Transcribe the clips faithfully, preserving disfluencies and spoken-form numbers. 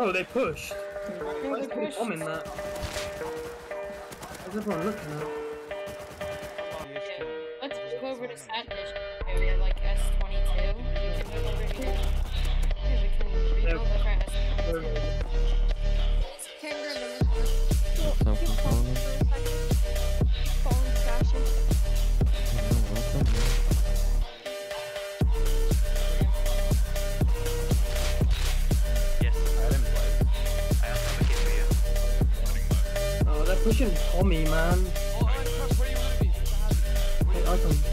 Bro, they pushed. Why is everyone bombing that? What's everyone looking at? Let's move over to Sat Dish area, like S twenty-two. We can move over here. Yeah, we can rebuild over at S twenty-two. Pushing Tommy, man. Oh, I trust where you want to be. Hey, I can.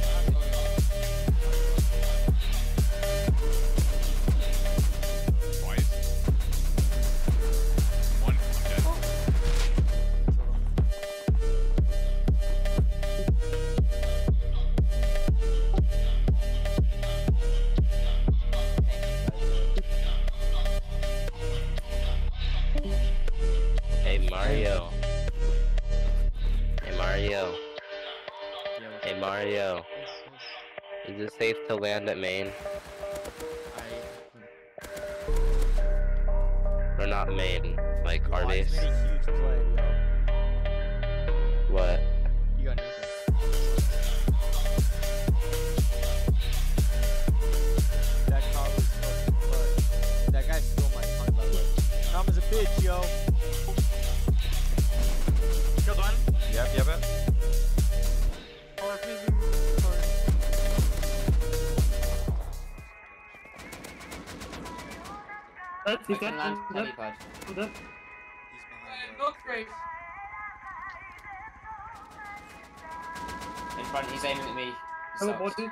Twice. One, I'm dead. Hey Mario. Mario. Hey Mario. Is it safe to land at main? Or not main, like our base? What? You got nothing. That car was fucking fucked. That guy stole my car, by the way. Tom is a bitch, yo. Killed one? Yep, yep, yep. That's he's dead. He's dead. He's dead. Look, Grace. In front, he's aiming at me. Hello, body.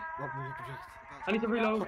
I need to reload.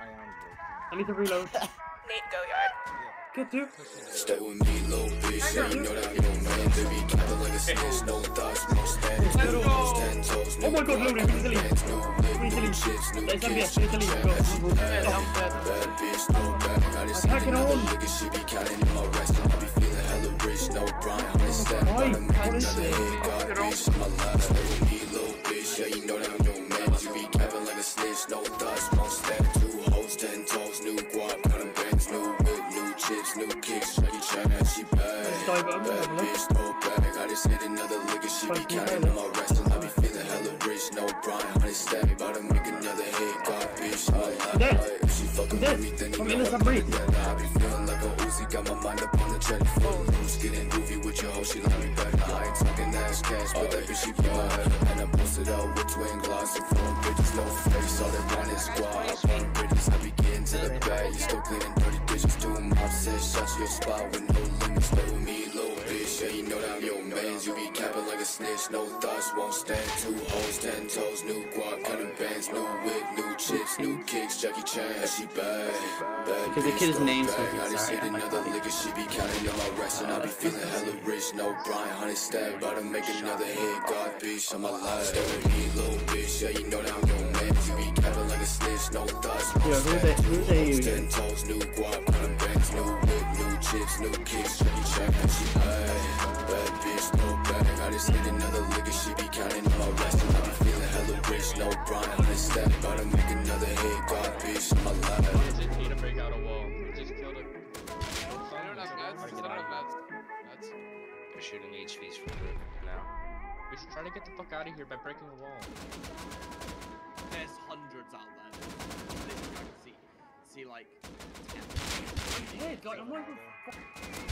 I need to reload. Nate, go yard. Get two. Stay with me, little bitch. Yeah, you know that I'm your man. Baby, keep it like a snitch. No thoughts, no stands. No toes, ten toes. Oh my god, loading. He's elite. He's elite. There's M B S. He's elite. Go. Bad bitch, no bag. I just hit another lick. She be counting in my rest. I be feeling hella rich. No grind. I'm in step. Gotta make another hit. God, bitch, I'm alive. Stay with me, little bitch. Yeah, you know that I'm your man. You be capping like a snitch. No thoughts, no stands. Two hoes, ten toes. New guap. Got them bands. New whip. New chips, new kicks, Shaggy China, she bad. Bad bitch, no bag. I just hit another lick and she be counting on my rest. And I be feeling hella rich, no grind. Honey stack, about to make another hit. God bitch, I like. If she fucking with me, then you know I'm ready. I be feeling like a Uzi, got my mind up on the jet. Full loose, getting goofy with your hoe, she like me better. I ain't talking ass cash, but that bitch she bad. And I posted out with twin gloss and foreign bitches, no face. All they want is squad. Up on bridges, I be getting to the bag. You still cleaning dirty dishes, too much. Said shut your spot with no limits. Stay with me, little bitch. Yeah, you know that I'm your mans. You be capping like a snitch. No thoughts, won't stand. Two hoes, ten toes. New guap, cutting bands. New whip, new chips, new kicks. Jackie Chan, she bad. Bad because the kid's name's I just hit another lick and she be counting on my rest. And I be feeling hella rich. No Brian, honey stack. About to make another hit. God bitch, I'm alive. Stay with me, little bitch. Yeah, you know that I'm your mans. You be capping like a snitch. No thoughts, won't stand. Two hoes, ten toes. New guap, cutting bands. New whip, new chips, new kicks, Jackie Chan, she bad. Bad bitch, no bag. I just hit another lick and she be counting on my rest. And I be feeling hella rich, no Brian. Honey stack, about to make another hit. God bitch, I'm alive. I just need to break out a wall. I just killed it. I don't have meds. I don't have meds. Meds. We're shooting H Vs from the now. We should try to get the fuck out of here by breaking a wall. There's hundreds out there. Literally, I can see. See, like, ten. I'm dead, like, I'm not even